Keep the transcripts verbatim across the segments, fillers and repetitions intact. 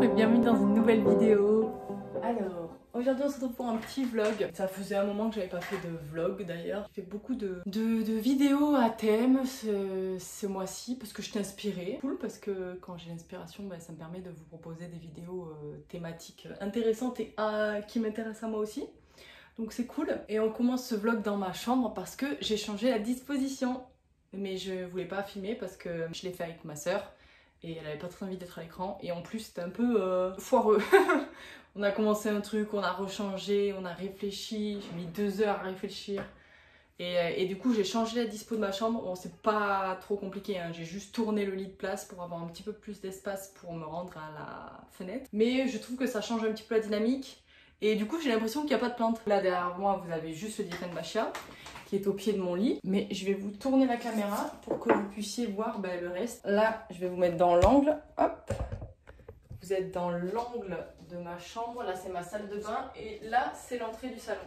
et bienvenue dans une nouvelle vidéo. Alors, aujourd'hui on se retrouve pour un petit vlog. Ça faisait un moment que j'avais pas fait de vlog d'ailleurs. J'ai fait beaucoup de, de, de vidéos à thème ce, ce mois-ci parce que je t'ai inspirée. Cool parce que quand j'ai l'inspiration, bah, ça me permet de vous proposer des vidéos euh, thématiques intéressantes et euh, qui m'intéressent à moi aussi. Donc c'est cool. Et on commence ce vlog dans ma chambre parce que j'ai changé la disposition. Mais je voulais pas filmer parce que je l'ai fait avec ma soeur. Et elle avait pas très envie d'être à l'écran. Et en plus, c'était un peu euh, foireux. On a commencé un truc, on a rechangé, on a réfléchi. J'ai mis deux heures à réfléchir. Et, euh, et du coup, j'ai changé la dispo de ma chambre. Bon, c'est pas trop compliqué, hein. J'ai juste tourné le lit de place pour avoir un petit peu plus d'espace pour me rendre à la fenêtre. Mais je trouve que ça change un petit peu la dynamique. Et du coup, j'ai l'impression qu'il n'y a pas de plante. Là, derrière moi, vous avez juste le Dieffenbachia qui est au pied de mon lit. Mais je vais vous tourner la caméra pour que vous puissiez voir bah, le reste. Là, je vais vous mettre dans l'angle. Hop. Vous êtes dans l'angle de ma chambre. Là, c'est ma salle de bain. Et là, c'est l'entrée du salon.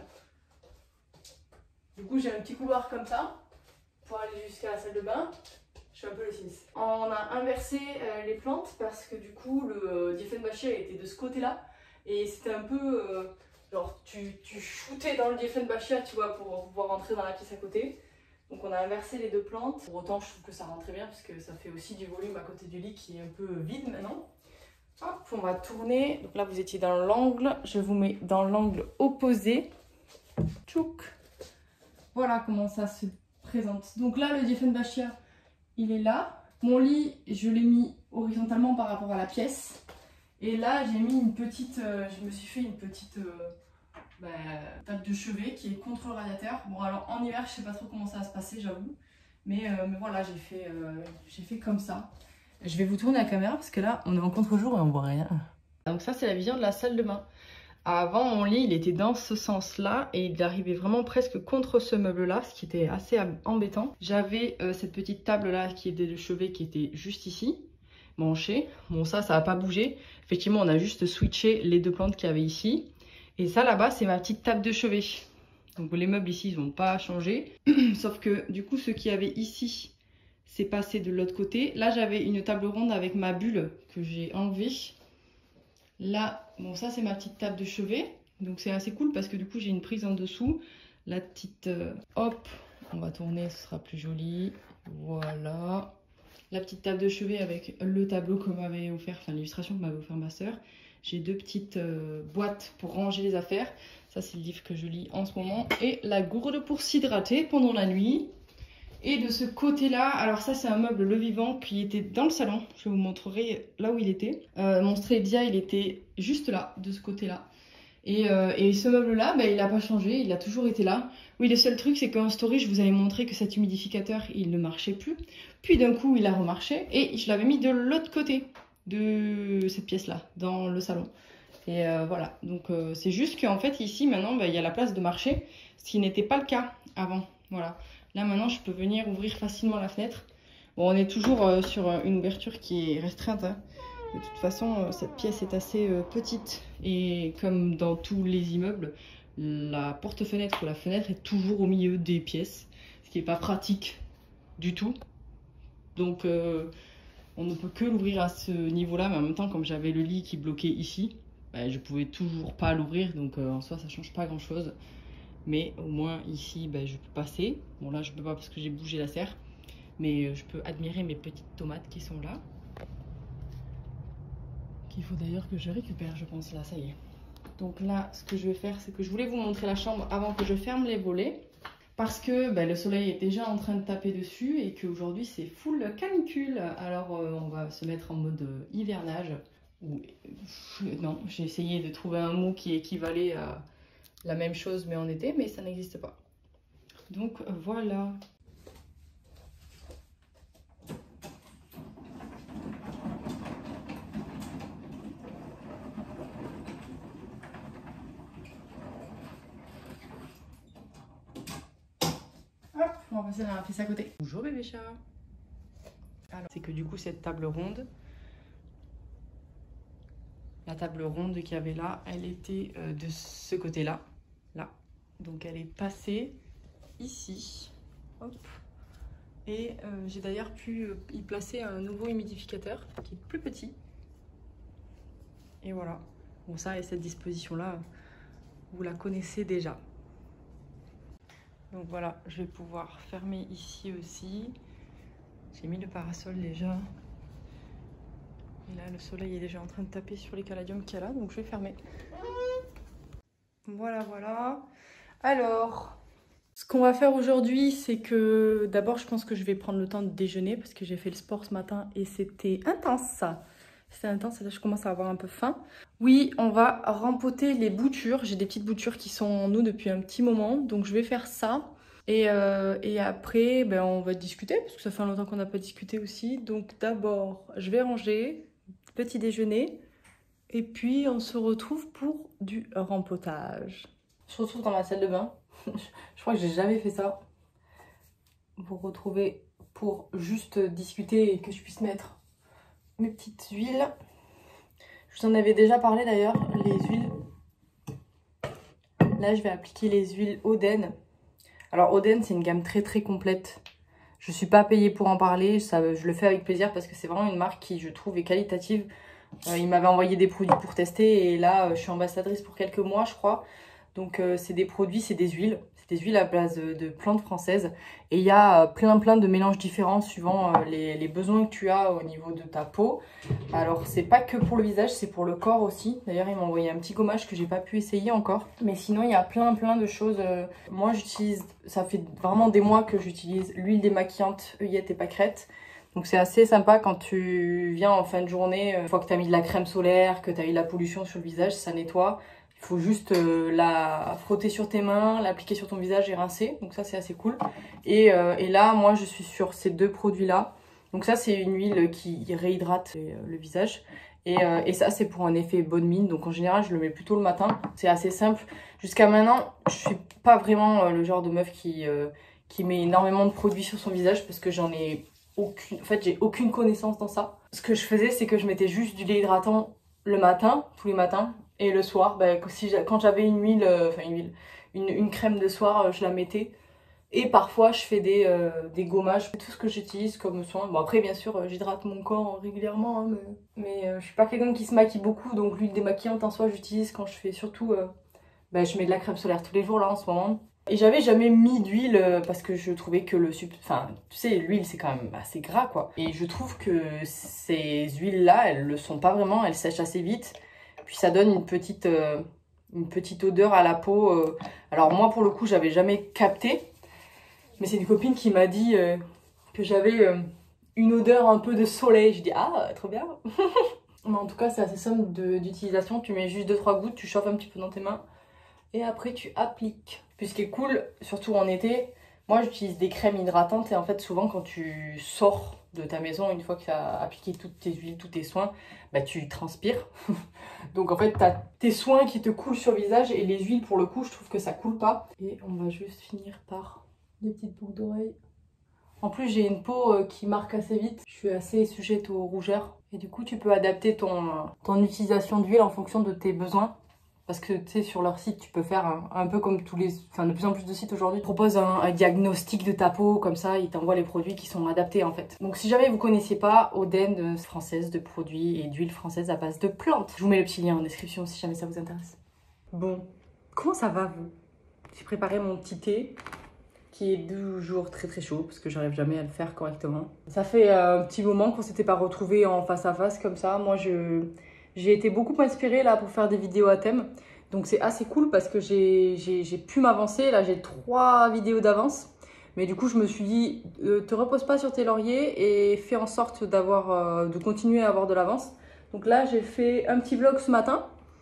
Du coup, j'ai un petit couloir comme ça pour aller jusqu'à la salle de bain. Je suis un peu le Sims. On a inversé euh, les plantes parce que du coup, le euh, Dieffenbachia était de ce côté-là. Et c'était un peu... Euh, genre, tu, tu shootais dans le Dieffenbachia, tu vois, pour pouvoir rentrer dans la pièce à côté. Donc on a inversé les deux plantes. Pour autant, je trouve que ça rentre très bien parce que ça fait aussi du volume à côté du lit qui est un peu vide maintenant. Hop, on va tourner. Donc là, vous étiez dans l'angle. Je vous mets dans l'angle opposé. Tchouk. Voilà comment ça se présente. Donc là, le Dieffenbachia, il est là. Mon lit, je l'ai mis horizontalement par rapport à la pièce. Et là, j'ai mis une petite, euh, je me suis fait une petite euh, bah, table de chevet qui est contre le radiateur. Bon, alors en hiver, je sais pas trop comment ça va se passer, j'avoue. Mais, euh, mais voilà, j'ai fait, euh, j'ai fait comme ça. Je vais vous tourner la caméra parce que là, on est en contre-jour et on voit rien. Donc ça, c'est la vision de la salle de bain. Avant, mon lit, il était dans ce sens-là et il arrivait vraiment presque contre ce meuble-là, ce qui était assez embêtant. J'avais euh, cette petite table-là qui était de chevet qui était juste ici. Branché. Bon, ça, ça n'a pas bougé. Effectivement, on a juste switché les deux plantes qu'il y avait ici. Et ça, là-bas, c'est ma petite table de chevet. Donc, les meubles ici, ils n'ont pas changé. Sauf que, du coup, ce qu'il y avait ici, c'est passé de l'autre côté. Là, j'avais une table ronde avec ma bulle que j'ai enlevée. Là, bon, ça, c'est ma petite table de chevet. Donc, c'est assez cool parce que, du coup, j'ai une prise en dessous. La petite... Euh, hop, on va tourner, ce sera plus joli. Voilà. La petite table de chevet avec le tableau que m'avait offert, enfin l'illustration que m'avait offert ma soeur. J'ai deux petites euh, boîtes pour ranger les affaires. Ça, c'est le livre que je lis en ce moment. Et la gourde pour s'hydrater pendant la nuit. Et de ce côté-là, alors ça, c'est un meuble Le Vivant qui était dans le salon. Je vous montrerai là où il était. Euh, mon Strepsia, il était juste là, de ce côté-là. Et, euh, et ce meuble-là, bah, il n'a pas changé, il a toujours été là. Oui, le seul truc, c'est qu'en story, je vous avais montré que cet humidificateur, il ne marchait plus. Puis d'un coup, il a remarché et je l'avais mis de l'autre côté de cette pièce-là, dans le salon. Et euh, voilà, donc euh, c'est juste qu'en fait, ici, maintenant, bah, il y a la place de marcher, ce qui n'était pas le cas avant. Voilà. Là, maintenant, je peux venir ouvrir facilement la fenêtre. Bon, on est toujours euh, sur une ouverture qui est restreinte, hein. De toute façon, cette pièce est assez petite et comme dans tous les immeubles, la porte-fenêtre ou la fenêtre est toujours au milieu des pièces, ce qui n'est pas pratique du tout. Donc euh, on ne peut que l'ouvrir à ce niveau-là, mais en même temps, comme j'avais le lit qui bloquait ici, bah, je pouvais toujours pas l'ouvrir, donc euh, en soi ça change pas grand-chose. Mais au moins ici, bah, je peux passer. Bon là je peux pas parce que j'ai bougé la serre, mais je peux admirer mes petites tomates qui sont là. Il faut d'ailleurs que je récupère, je pense, là, ça y est. Donc là, ce que je vais faire, c'est que je voulais vous montrer la chambre avant que je ferme les volets. Parce que ben, le soleil est déjà en train de taper dessus et qu'aujourd'hui, c'est full canicule. Alors, euh, on va se mettre en mode euh, hivernage. Ou, euh, non, j'ai essayé de trouver un mot qui équivalait à la même chose, mais en été, mais ça n'existe pas. Donc, voilà. On va passer dans la pièce à côté. Bonjour bébé chat. C'est que du coup cette table ronde, la table ronde qu'il y avait là, elle était euh, de ce côté-là, là. Donc elle est passée ici. Hop. Et euh, j'ai d'ailleurs pu y placer un nouveau humidificateur qui est plus petit. Et voilà. Bon, ça et cette disposition-là, vous la connaissez déjà. Donc voilà, je vais pouvoir fermer ici aussi. J'ai mis le parasol déjà. Et là, le soleil est déjà en train de taper sur les caladiums qu'il y a là, donc je vais fermer. Voilà, voilà. Alors, ce qu'on va faire aujourd'hui, c'est que d'abord, je pense que je vais prendre le temps de déjeuner parce que j'ai fait le sport ce matin et c'était intense. C'était intense et là, je commence à avoir un peu faim. Oui, on va rempoter les boutures. J'ai des petites boutures qui sont en eau depuis un petit moment, donc je vais faire ça. Et, euh, et après, ben, on va discuter parce que ça fait longtemps qu'on n'a pas discuté aussi. Donc d'abord, je vais ranger, petit déjeuner. Et puis, on se retrouve pour du rempotage. Je se retrouve dans la salle de bain. Je crois que j'ai jamais fait ça. Vous retrouver pour juste discuter et que je puisse mettre mes petites huiles. Je vous en avais déjà parlé d'ailleurs, les huiles. Là, je vais appliquer les huiles Oden. Alors, Oden, c'est une gamme très très complète. Je suis pas payée pour en parler. Ça, je le fais avec plaisir parce que c'est vraiment une marque qui, je trouve, est qualitative. Euh, il m'avait envoyé des produits pour tester et là euh, je suis ambassadrice pour quelques mois je crois. Donc euh, c'est des produits, c'est des huiles, c'est des huiles à base de, de plantes françaises. Et il y a euh, plein plein de mélanges différents suivant euh, les, les besoins que tu as au niveau de ta peau. Alors c'est pas que pour le visage, c'est pour le corps aussi. D'ailleurs il m'a envoyé un petit gommage que j'ai pas pu essayer encore. Mais sinon il y a plein plein de choses. Euh, moi j'utilise, ça fait vraiment des mois que j'utilise l'huile démaquillante œillette et pâquerette. Donc c'est assez sympa quand tu viens en fin de journée, une fois que tu as mis de la crème solaire, que tu as eu de la pollution sur le visage, ça nettoie. Il faut juste euh, la frotter sur tes mains, l'appliquer sur ton visage et rincer. Donc ça c'est assez cool. Et, euh, et là, moi je suis sur ces deux produits-là. Donc ça c'est une huile qui réhydrate le visage. Et, euh, et ça c'est pour un effet bonne mine. Donc en général je le mets plutôt le matin. C'est assez simple. Jusqu'à maintenant, je suis pas vraiment le genre de meuf qui, euh, qui met énormément de produits sur son visage parce que j'en ai... Aucune, en fait j'ai aucune connaissance dans ça. Ce que je faisais c'est que je mettais juste du lait hydratant le matin, tous les matins, et le soir, bah, si quand j'avais une huile, euh, enfin une huile, une, une crème de soir, euh, je la mettais. Et parfois je fais des, euh, des gommages, tout ce que j'utilise comme soin. Bon après bien sûr euh, j'hydrate mon corps régulièrement, hein, mais, mais euh, je suis pas quelqu'un qui se maquille beaucoup, donc l'huile démaquillante en soi j'utilise quand je fais surtout, euh, bah, je mets de la crème solaire tous les jours là en ce moment. Et j'avais jamais mis d'huile parce que je trouvais que le sub... Enfin, tu sais, l'huile c'est quand même assez gras quoi. Et je trouve que ces huiles-là, elles le sont pas vraiment, elles sèchent assez vite. Puis ça donne une petite, euh, une petite odeur à la peau. Euh. Alors moi pour le coup, j'avais jamais capté. Mais c'est une copine qui m'a dit euh, que j'avais euh, une odeur un peu de soleil. Je dis ah, trop bien. Mais en tout cas, c'est assez simple d'utilisation. Tu mets juste deux trois gouttes, tu chauffes un petit peu dans tes mains. Et après tu appliques. Puis ce qui est cool, surtout en été, moi j'utilise des crèmes hydratantes et en fait souvent quand tu sors de ta maison, une fois que tu as appliqué toutes tes huiles, tous tes soins, bah tu transpires. Donc en fait tu as tes soins qui te coulent sur le visage et les huiles pour le coup je trouve que ça coule pas. Et on va juste finir par des petites boucles d'oreilles. En plus j'ai une peau qui marque assez vite, je suis assez sujette aux rougeurs. Et du coup tu peux adapter ton, ton utilisation d'huile en fonction de tes besoins. Parce que tu sais, sur leur site, tu peux faire un, un peu comme tous les... Enfin, de plus en plus de sites aujourd'hui proposent un, un diagnostic de ta peau, comme ça, ils t'envoient les produits qui sont adaptés en fait. Donc si jamais vous connaissiez pas, Oden française de produits et d'huile française à base de plantes. Je vous mets le petit lien en description si jamais ça vous intéresse. Bon, comment ça va vous? J'ai préparé mon petit thé, qui est toujours très très chaud, parce que j'arrive jamais à le faire correctement. Ça fait un petit moment qu'on s'était pas retrouvés en face à face comme ça. Moi, je... J'ai été beaucoup inspirée là pour faire des vidéos à thème. Donc c'est assez cool parce que j'ai pu m'avancer. Là j'ai trois vidéos d'avance. Mais du coup je me suis dit, euh, te repose pas sur tes lauriers et fais en sorte d'avoir, euh, de continuer à avoir de l'avance. Donc là j'ai fait un petit vlog ce matin.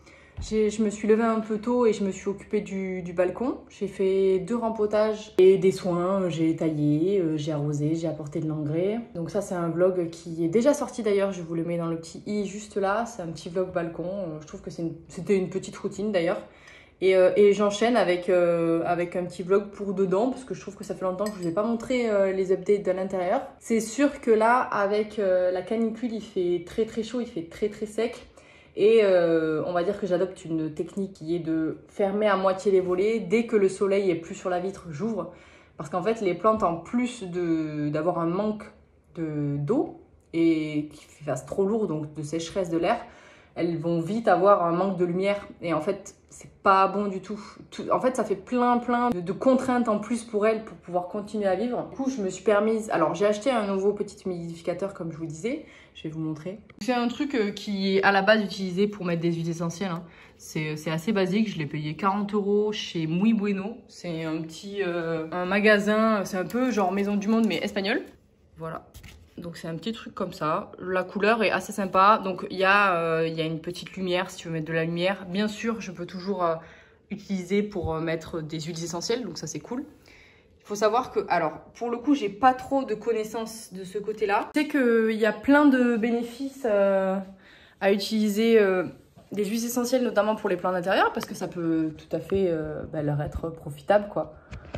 Je me suis levée un peu tôt et je me suis occupée du, du balcon. J'ai fait deux rempotages et des soins. J'ai taillé, euh, j'ai arrosé, j'ai apporté de l'engrais. Donc ça c'est un vlog qui est déjà sorti d'ailleurs. Je vous le mets dans le petit i juste là. C'est un petit vlog balcon. Je trouve que c'était une, une petite routine d'ailleurs. Et, euh, et j'enchaîne avec, euh, avec un petit vlog pour dedans parce que je trouve que ça fait longtemps que je ne vous ai pas montré euh, les updates de l'intérieur. C'est sûr que là avec euh, la canicule il fait très très chaud, il fait très très sec. Et euh, on va dire que j'adopte une technique qui est de fermer à moitié les volets. Dès que le soleil est plus sur la vitre, j'ouvre. Parce qu'en fait, les plantes, en plus d'avoir un manque d'eau et qu'il fasse trop lourd, donc de sécheresse de l'air, elles vont vite avoir un manque de lumière. Et en fait, c'est pas bon du tout. tout. En fait, ça fait plein plein de, de contraintes en plus pour elles pour pouvoir continuer à vivre. Du coup, je me suis permise... Alors, j'ai acheté un nouveau petit humidificateur, comme je vous disais. Je vais vous montrer. C'est un truc euh, qui est à la base utilisé pour mettre des huiles essentielles. Hein. C'est assez basique. Je l'ai payé quarante euros chez Muy Bueno. C'est un petit euh, un magasin. C'est un peu genre Maison du Monde, mais espagnol. Voilà. Donc c'est un petit truc comme ça. La couleur est assez sympa. Donc il y, euh, y a une petite lumière si tu veux mettre de la lumière. Bien sûr, je peux toujours euh, utiliser pour euh, mettre des huiles essentielles. Donc ça c'est cool. Il faut savoir que, alors pour le coup, j'ai pas trop de connaissances de ce côté-là. Je sais qu'il y a plein de bénéfices euh, à utiliser euh, des huiles essentielles, notamment pour les plantes d'intérieur, parce que ça peut tout à fait euh, bah, leur être profitable, quoi.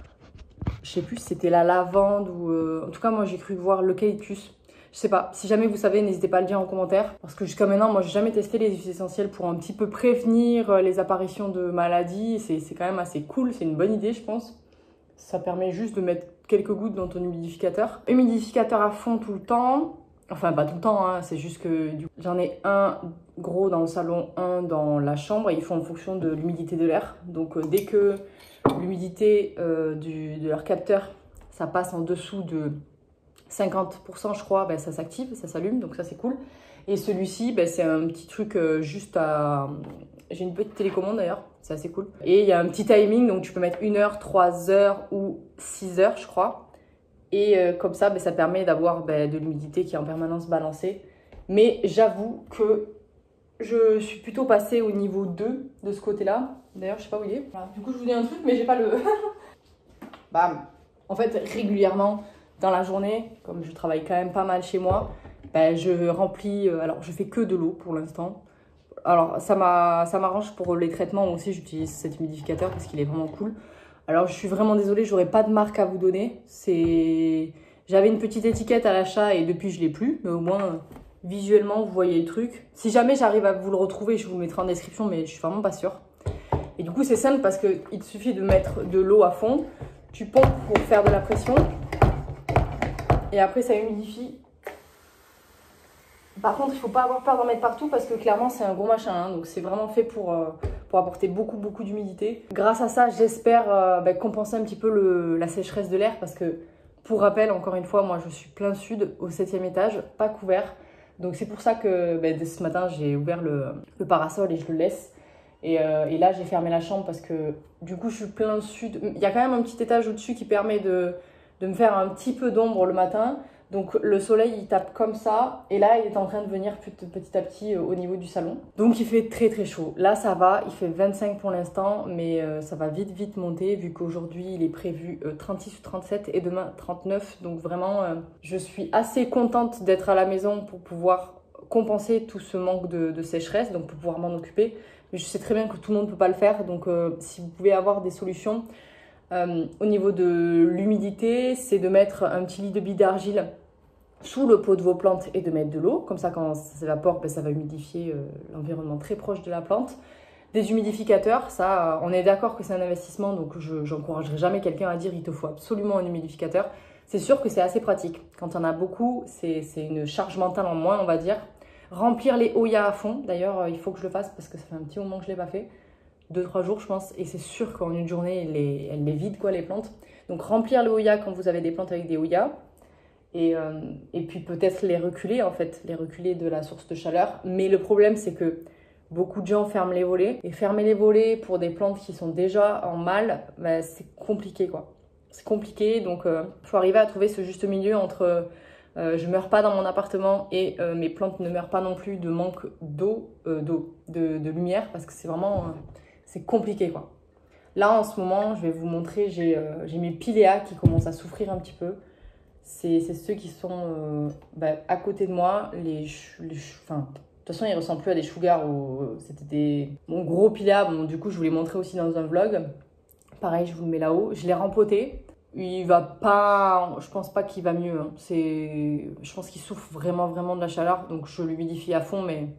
Je sais plus si c'était la lavande ou... Euh... En tout cas, moi, j'ai cru voir l'eucalyptus. Je sais pas. Si jamais vous savez, n'hésitez pas à le dire en commentaire. Parce que jusqu'à maintenant, moi, j'ai jamais testé les huiles essentielles pour un petit peu prévenir les apparitions de maladies. C'est quand même assez cool. C'est une bonne idée, je pense. Ça permet juste de mettre quelques gouttes dans ton humidificateur. Humidificateur à fond tout le temps. Enfin, pas tout le temps, hein. C'est juste que j'en ai un gros dans le salon, un dans la chambre. Et ils font en fonction de l'humidité de l'air. Donc, euh, dès que... l'humidité euh, de leur capteur, ça passe en dessous de cinquante pour cent, je crois, ben, ça s'active, ça s'allume, donc ça c'est cool. Et celui-ci, ben, c'est un petit truc euh, juste à... J'ai une petite télécommande d'ailleurs, c'est assez cool. Et il y a un petit timing, donc tu peux mettre une heure, trois heures ou six heures, je crois. Et euh, comme ça, ben, ça permet d'avoir ben, de l'humidité qui est en permanence balancée. Mais j'avoue que je suis plutôt passée au niveau deux de ce côté-là. D'ailleurs, je sais pas où il est. Voilà. Du coup, je vous dis un truc, mais j'ai pas le... Bam. En fait, régulièrement, dans la journée, comme je travaille quand même pas mal chez moi, ben, je remplis... Euh, alors, je fais que de l'eau pour l'instant. Alors, ça m'arrange pour les traitements. Moi aussi, j'utilise cet humidificateur parce qu'il est vraiment cool. Alors, je suis vraiment désolée, j'aurais pas de marque à vous donner. C'est... J'avais une petite étiquette à l'achat et depuis, je l'ai plus. Mais au moins... Visuellement, vous voyez le truc. Si jamais j'arrive à vous le retrouver, je vous le mettrai en description, mais je suis vraiment pas sûre. Et du coup, c'est simple parce qu'il te suffit de mettre de l'eau à fond. Tu pompes pour faire de la pression. Et après, ça humidifie. Par contre, il ne faut pas avoir peur d'en mettre partout parce que clairement, c'est un gros machin. Hein, donc, c'est vraiment fait pour, euh, pour apporter beaucoup, beaucoup d'humidité. Grâce à ça, j'espère euh, bah, compenser un petit peu le, la sécheresse de l'air parce que, pour rappel, encore une fois, moi, je suis plein sud au septième étage, pas couvert. Donc c'est pour ça que ben, dès ce matin, j'ai ouvert le, le parasol et je le laisse. Et, euh, et là, j'ai fermé la chambre parce que du coup, je suis plein sud. Il y a quand même un petit étage au-dessus qui permet de, de me faire un petit peu d'ombre le matin. Donc le soleil, il tape comme ça. Et là, il est en train de venir petit à petit au niveau du salon. Donc il fait très très chaud. Là, ça va. Il fait vingt-cinq pour l'instant. Mais euh, ça va vite vite monter vu qu'aujourd'hui, il est prévu euh, trente-six ou trente-sept et demain trente-neuf. Donc vraiment, euh, je suis assez contente d'être à la maison pour pouvoir compenser tout ce manque de, de sécheresse. Donc pour pouvoir m'en occuper. Mais je sais très bien que tout le monde ne peut pas le faire. Donc euh, si vous pouvez avoir des solutions... Euh, au niveau de l'humidité, c'est de mettre un petit lit de billes d'argile sous le pot de vos plantes et de mettre de l'eau. Comme ça, quand ça s'évapore, ben, ça va humidifier euh, l'environnement très proche de la plante. Des humidificateurs, ça, euh, on est d'accord que c'est un investissement, donc je n'encouragerai jamais quelqu'un à dire il te faut absolument un humidificateur. C'est sûr que c'est assez pratique. Quand on a beaucoup, c'est une charge mentale en moins, on va dire. Remplir les Oya à fond. D'ailleurs, euh, il faut que je le fasse parce que ça fait un petit moment que je ne l'ai pas fait. deux trois jours je pense, et c'est sûr qu'en une journée elle les, elle les vide quoi les plantes. Donc remplir le Oya quand vous avez des plantes avec des Oya, et, euh, et puis peut-être les reculer en fait, les reculer de la source de chaleur. Mais le problème c'est que beaucoup de gens ferment les volets, et fermer les volets pour des plantes qui sont déjà en mal, bah, c'est compliqué quoi. C'est compliqué, donc il euh, faut arriver à trouver ce juste milieu entre euh, je meurs pas dans mon appartement et euh, mes plantes ne meurent pas non plus de manque d'eau, euh, d'eau, de, de lumière, parce que c'est vraiment... Euh, c'est compliqué quoi. Là en ce moment, je vais vous montrer, j'ai euh, mes piléas qui commencent à souffrir un petit peu. C'est ceux qui sont euh, bah, à côté de moi. Les, les, enfin, de toute façon, ils ne ressemblent plus à des chougars. C'était des mon gros piléa. Bon, du coup, je vous l'ai montré aussi dans un vlog. Pareil, je vous le mets là-haut. Je l'ai rempoté. Il va pas... Je pense pas qu'il va mieux. Hein. Je pense qu'il souffre vraiment, vraiment de la chaleur. Donc, je l'humidifie à fond, mais...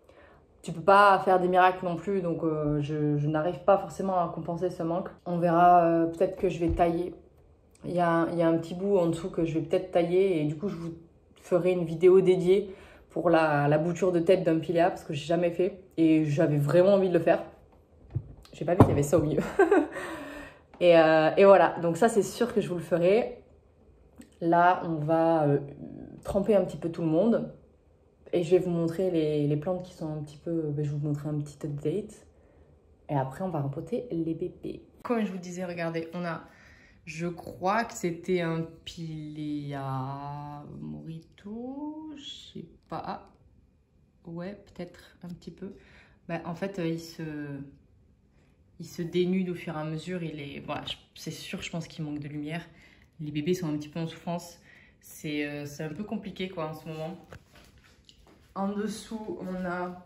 Tu peux pas faire des miracles non plus, donc euh, je, je n'arrive pas forcément à compenser ce manque. On verra, euh, peut-être que je vais tailler. Il y a, il y a un petit bout en dessous que je vais peut-être tailler et du coup je vous ferai une vidéo dédiée pour la, la bouture de tête d'un pilea parce que j'ai jamais fait et j'avais vraiment envie de le faire. J'ai pas vu qu'il y avait ça au milieu. et, euh, et voilà, donc ça c'est sûr que je vous le ferai. Là, on va euh, tremper un petit peu tout le monde et je vais vous montrer les, les plantes qui sont un petit peu... Ben, je vais vous montrer un petit update et après on va rempoter les bébés. Comme je vous disais, regardez, on a... Je crois que c'était un pilea morito, je sais pas. Ouais, peut-être un petit peu. Bah, en fait, euh, il se, il se dénude au fur et à mesure. Il est, voilà, c'est sûr, je pense qu'il manque de lumière. Les bébés sont un petit peu en souffrance. C'est euh, c'est un peu compliqué quoi en ce moment. En dessous, on a.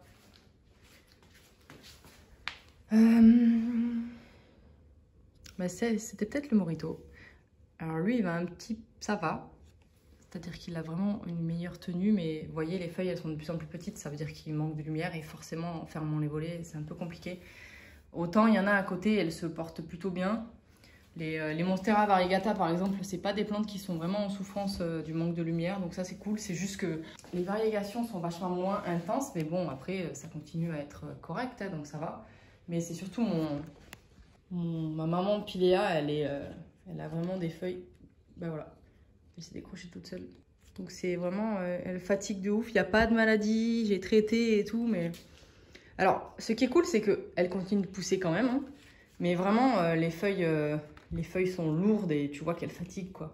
Euh... Bah, c'était peut-être le morito. Alors lui, il va un petit... Ça va. C'est-à-dire qu'il a vraiment une meilleure tenue. Mais vous voyez, les feuilles, elles sont de plus en plus petites. Ça veut dire qu'il manque de lumière. Et forcément, en fermant les volets, c'est un peu compliqué. Autant, il y en a à côté, elles se portent plutôt bien. Les, euh, les Monstera variegata, par exemple, c'est pas des plantes qui sont vraiment en souffrance euh, du manque de lumière. Donc ça, c'est cool. C'est juste que les variégations sont vachement moins intenses. Mais bon, après, ça continue à être correct. Hein, donc ça va. Mais c'est surtout mon... Mon, ma maman Pilea, elle, est, euh, elle a vraiment des feuilles. Ben voilà, elle s'est décrochée toute seule. Donc c'est vraiment, euh, elle fatigue de ouf. Il n'y a pas de maladie, j'ai traité et tout. Mais alors, ce qui est cool, c'est qu'elle continue de pousser quand même. Hein. Mais vraiment, euh, les, feuilles, euh, les feuilles sont lourdes et tu vois qu'elle fatigue quoi.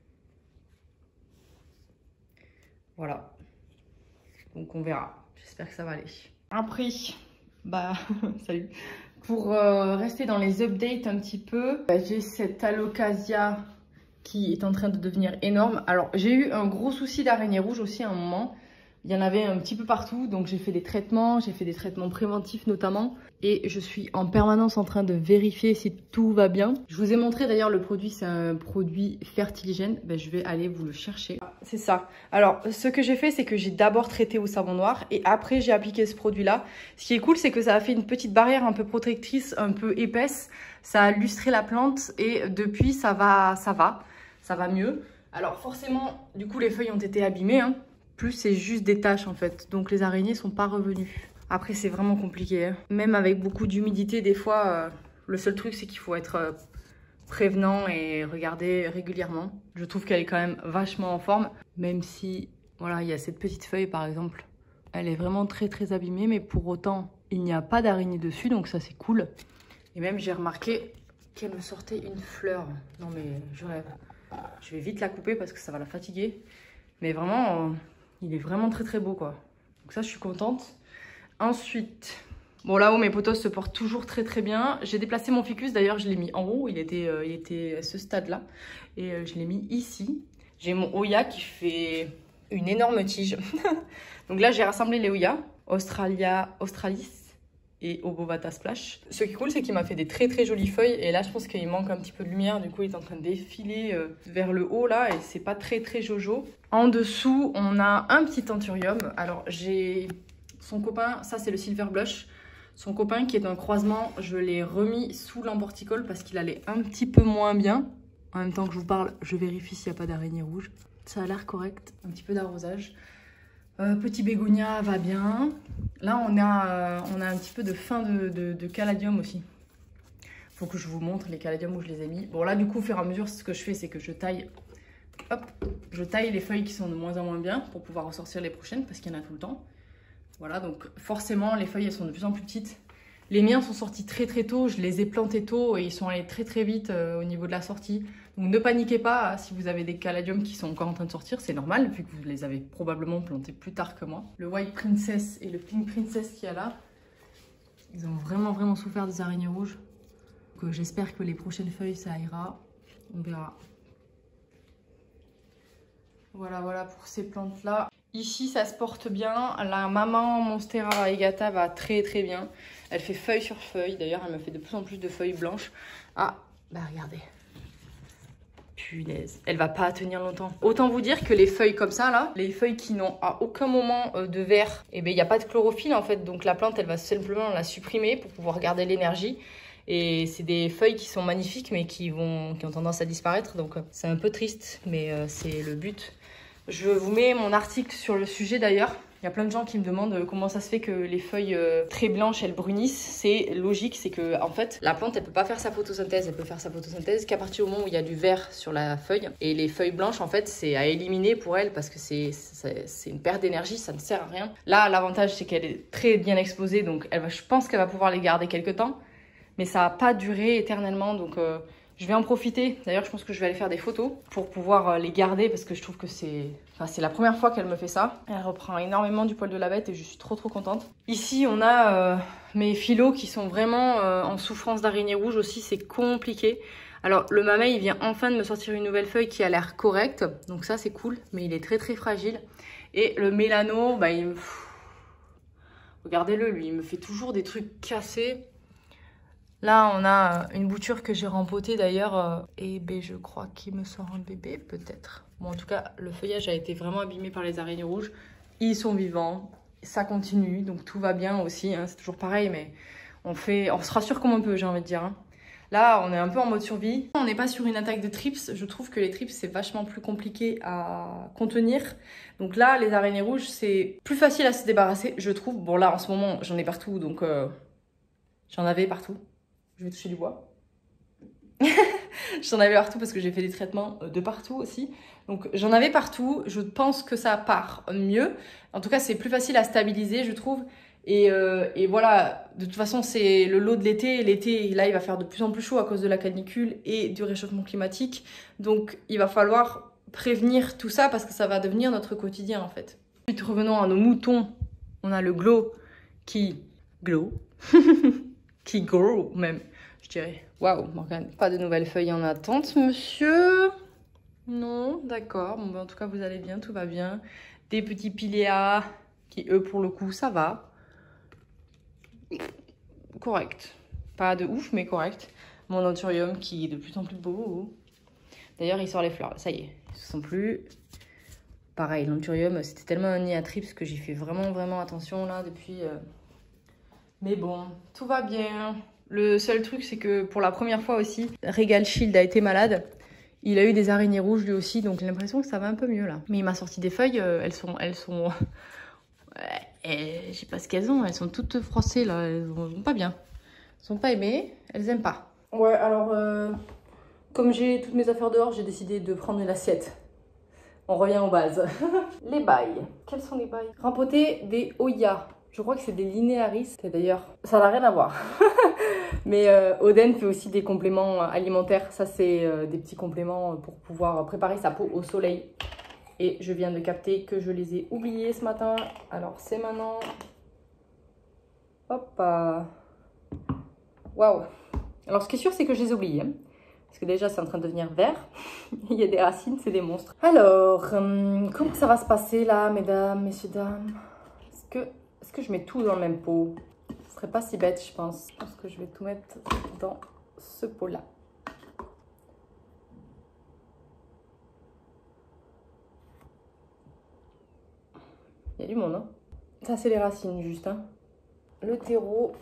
Voilà. Donc on verra. J'espère que ça va aller. Un prix. Bah, salut. Pour euh, rester dans les updates un petit peu, bah, j'ai cette alocasia qui est en train de devenir énorme. Alors, j'ai eu un gros souci d'araignée rouge aussi à un moment. Il y en avait un petit peu partout, donc j'ai fait des traitements, j'ai fait des traitements préventifs notamment. Et je suis en permanence en train de vérifier si tout va bien. Je vous ai montré d'ailleurs le produit, c'est un produit fertiligène. Ben, je vais aller vous le chercher. C'est ça. Alors, ce que j'ai fait, c'est que j'ai d'abord traité au savon noir et après j'ai appliqué ce produit-là. Ce qui est cool, c'est que ça a fait une petite barrière un peu protectrice, un peu épaisse. Ça a lustré la plante et depuis, ça va, ça va, ça va mieux. Alors forcément, du coup, les feuilles ont été abîmées, hein. Plus c'est juste des taches en fait, donc les araignées sont pas revenues. Après c'est vraiment compliqué, hein. Même avec beaucoup d'humidité des fois, euh, le seul truc c'est qu'il faut être euh, prévenant et regarder régulièrement. Je trouve qu'elle est quand même vachement en forme, même si voilà, il y a cette petite feuille par exemple. Elle est vraiment très très abîmée, mais pour autant il n'y a pas d'araignée dessus, donc ça c'est cool. Et même j'ai remarqué qu'elle me sortait une fleur. Non mais je rêve. Je vais vite la couper parce que ça va la fatiguer. Mais vraiment... Euh, il est vraiment très très beau quoi. Donc ça je suis contente. Ensuite, bon là-haut mes potos se portent toujours très très bien. J'ai déplacé mon ficus, d'ailleurs je l'ai mis en haut. Il était, euh, il était à ce stade là. Et euh, je l'ai mis ici. J'ai mon Oya qui fait une énorme tige. Donc là j'ai rassemblé les Oya. Australia, Australis et Obovata Splash. Ce qui est cool, c'est qu'il m'a fait des très très jolies feuilles. Et là, je pense qu'il manque un petit peu de lumière. Du coup, il est en train de défiler euh, vers le haut là. Et c'est pas très très jojo. En dessous, on a un petit anthurium. Alors, j'ai son copain. Ça, c'est le Silver Blush. Son copain qui est un croisement. Je l'ai remis sous l'emporticole parce qu'il allait un petit peu moins bien. En même temps que je vous parle, je vérifie s'il n'y a pas d'araignée rouge. Ça a l'air correct. Un petit peu d'arrosage. Euh, petit bégonia va bien. Là, on a, euh, on a un petit peu de fin de, de, de caladium aussi. Faut que je vous montre les caladiums où je les ai mis. Bon, là, du coup, au fur et à mesure, ce que je fais, c'est que je taille, hop, je taille les feuilles qui sont de moins en moins bien pour pouvoir ressortir les prochaines parce qu'il y en a tout le temps. Voilà, donc forcément, les feuilles, elles sont de plus en plus petites. Les miens sont sortis très très tôt, je les ai plantés tôt et ils sont allés très très vite euh, au niveau de la sortie. Donc ne paniquez pas si vous avez des caladiums qui sont encore en train de sortir, c'est normal vu que vous les avez probablement plantés plus tard que moi. Le White Princess et le Pink Princess qu'il y a là, ils ont vraiment vraiment souffert des araignées rouges. J'espère que les prochaines feuilles ça ira, on verra. Voilà voilà pour ces plantes là. Ici ça se porte bien, la maman Monstera variegata va très très bien. Elle fait feuille sur feuille, d'ailleurs elle me fait de plus en plus de feuilles blanches. Ah bah regardez. Punaise, elle va pas tenir longtemps. Autant vous dire que les feuilles comme ça là, les feuilles qui n'ont à aucun moment euh, de vert, et eh ben il n'y a pas de chlorophylle en fait, donc la plante elle va simplement la supprimer pour pouvoir garder l'énergie. Et c'est des feuilles qui sont magnifiques mais qui, vont, qui ont tendance à disparaître, donc euh, c'est un peu triste, mais euh, c'est le but. Je vous mets mon article sur le sujet d'ailleurs. Il y a plein de gens qui me demandent comment ça se fait que les feuilles euh, très blanches, elles brunissent. C'est logique, c'est que en fait, la plante, elle peut pas faire sa photosynthèse. Elle peut faire sa photosynthèse qu'à partir du moment où il y a du vert sur la feuille. Et les feuilles blanches, en fait, c'est à éliminer pour elle parce que c'est une perte d'énergie, ça ne sert à rien. Là, l'avantage, c'est qu'elle est très bien exposée, donc elle va, je pense qu'elle va pouvoir les garder quelques temps. Mais ça va pas durer éternellement, donc... Euh, je vais en profiter. D'ailleurs, je pense que je vais aller faire des photos pour pouvoir les garder parce que je trouve que c'est... Enfin, c'est la première fois qu'elle me fait ça. Elle reprend énormément du poil de la bête et je suis trop trop contente. Ici, on a euh, mes phyllos qui sont vraiment euh, en souffrance d'araignée rouge aussi. C'est compliqué. Alors, le mamey, il vient enfin de me sortir une nouvelle feuille qui a l'air correcte. Donc ça, c'est cool. Mais il est très très fragile. Et le mélano, bah, il... regardez-le, lui. Il me fait toujours des trucs cassés. Là, on a une bouture que j'ai rempotée d'ailleurs. Et ben, je crois qu'il me sort un bébé, peut-être. Bon, en tout cas, le feuillage a été vraiment abîmé par les araignées rouges. Ils sont vivants, ça continue, donc tout va bien aussi. Hein, c'est toujours pareil, mais on, fait, on se rassure comme on peut, j'ai envie de dire. Hein. Là, on est un peu en mode survie. On n'est pas sur une attaque de trips. Je trouve que les trips, c'est vachement plus compliqué à contenir. Donc là, les araignées rouges, c'est plus facile à se débarrasser, je trouve. Bon, là, en ce moment, j'en ai partout, donc euh, j'en avais partout. Je vais toucher du bois. J'en avais partout parce que j'ai fait des traitements de partout aussi. Donc j'en avais partout. Je pense que ça part mieux. En tout cas, c'est plus facile à stabiliser, je trouve. Et, euh, et voilà, de toute façon, c'est le lot de l'été. L'été, là, il va faire de plus en plus chaud à cause de la canicule et du réchauffement climatique. Donc il va falloir prévenir tout ça parce que ça va devenir notre quotidien en fait. Ensuite, revenons à nos moutons. On a le glow qui... Glow qui grow même, je dirais. Waouh, Morgane, pas de nouvelles feuilles en attente, monsieur? Non, d'accord. Bon, ben, en tout cas, vous allez bien, tout va bien. Des petits piléas qui, eux, pour le coup, ça va. Correct. Pas de ouf, mais correct. Mon anthurium qui est de plus en plus beau. D'ailleurs, il sort les fleurs, ça y est, ils ne sont plus. Pareil, l'anthurium, c'était tellement un nid à trips que j'ai fait vraiment, vraiment attention là depuis... Euh... Mais bon, tout va bien. Le seul truc, c'est que pour la première fois aussi, Regal Shield a été malade. Il a eu des araignées rouges lui aussi, donc j'ai l'impression que ça va un peu mieux là. Mais il m'a sorti des feuilles, euh, elles sont... Elles sont... Je sais pas ce qu'elles ont, elles sont toutes froissées là, elles vont pas bien. Elles sont pas aimées, elles aiment pas. Ouais, alors, euh, comme j'ai toutes mes affaires dehors, j'ai décidé de prendre une assiette. On revient aux bases. Les bails. Quels sont les bails? Rempoter des Oya. Je crois que c'est des linéaris. D'ailleurs, ça n'a rien à voir. Mais euh, Oden fait aussi des compléments alimentaires. Ça, c'est euh, des petits compléments pour pouvoir préparer sa peau au soleil. Et je viens de capter que je les ai oubliés ce matin. Alors, c'est maintenant. Hop. Waouh. Alors, ce qui est sûr, c'est que je les ai oubliés. Hein. Parce que déjà, c'est en train de devenir vert. Il y a des racines, c'est des monstres. Alors, hum, comment ça va se passer là, mesdames, messieurs, dames? Est-ce que... Est-ce que je mets tout dans le même pot? Ce serait pas si bête, je pense. Je pense que je vais tout mettre dans ce pot-là. Il y a du monde, hein? Ça, c'est les racines, juste. Hein? Le terreau.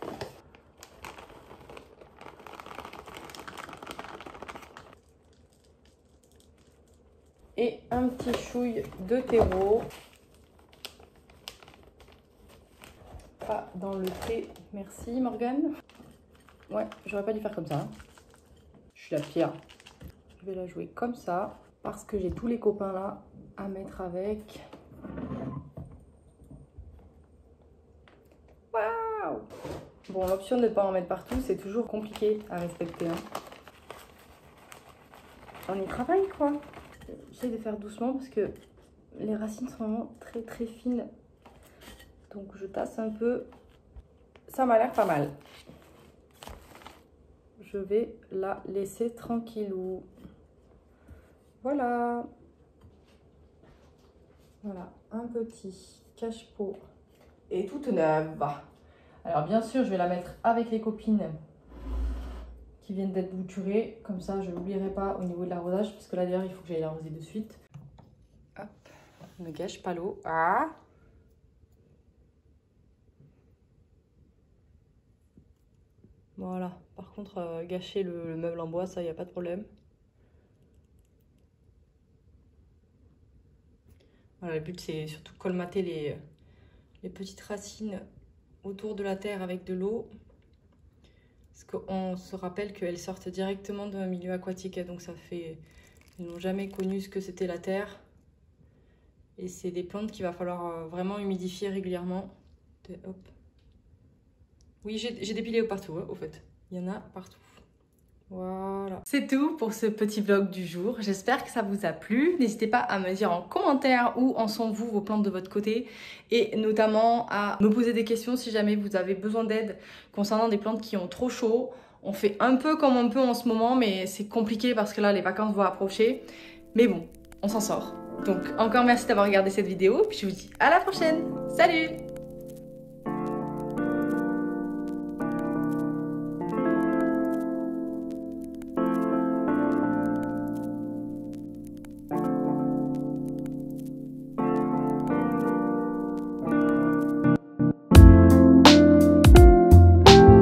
Et un petit chouille de terreau. Pas dans le thé. Merci, Morgane. Ouais, j'aurais pas dû faire comme ça. Hein. Je suis la pire. Je vais la jouer comme ça. Parce que j'ai tous les copains là à mettre avec. Waouh! Bon, l'option de ne pas en mettre partout, c'est toujours compliqué à respecter. Hein. On y travaille, quoi. J'essaie de faire doucement parce que les racines sont vraiment très très fines. Donc je tasse un peu. Ça m'a l'air pas mal. Je vais la laisser tranquillou. Voilà. Voilà, un petit cache-pot. Et toute neuve. Alors bien sûr, je vais la mettre avec les copines qui viennent d'être bouturées. Comme ça, je n'oublierai pas au niveau de l'arrosage. Parce que là, d'ailleurs, il faut que j'aille l'arroser de suite. Hop, ne gâche pas l'eau. Ah! Voilà, par contre, euh, gâcher le, le meuble en bois, ça, il n'y a pas de problème. Voilà, le but, c'est surtout colmater les, les petites racines autour de la terre avec de l'eau. Parce qu'on se rappelle qu'elles sortent directement d'un milieu aquatique. Donc ça fait... Ils n'ont jamais connu ce que c'était la terre. Et c'est des plantes qu'il va falloir vraiment humidifier régulièrement. Hop. Oui, j'ai des piléos partout, hein, au fait. Il y en a partout. Voilà. C'est tout pour ce petit vlog du jour. J'espère que ça vous a plu. N'hésitez pas à me dire en commentaire où en sont vous vos plantes de votre côté. Et notamment à me poser des questions si jamais vous avez besoin d'aide concernant des plantes qui ont trop chaud. On fait un peu comme on peut en ce moment, mais c'est compliqué parce que là, les vacances vont approcher. Mais bon, on s'en sort. Donc encore merci d'avoir regardé cette vidéo. Puis je vous dis à la prochaine. Salut!